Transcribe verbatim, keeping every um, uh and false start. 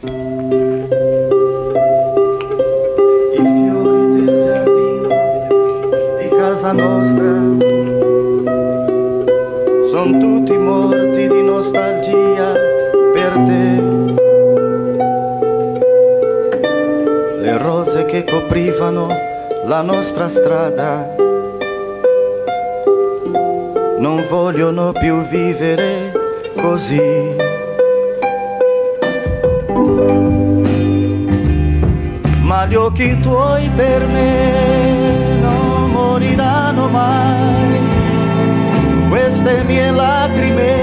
I fiori del giardino di casa nostra son tutti morti di nostalgia per te. Le rose che coprivano la nostra strada non vogliono più vivere così. Ma gli occhi tuoi per me non moriranno mai, queste mie lacrime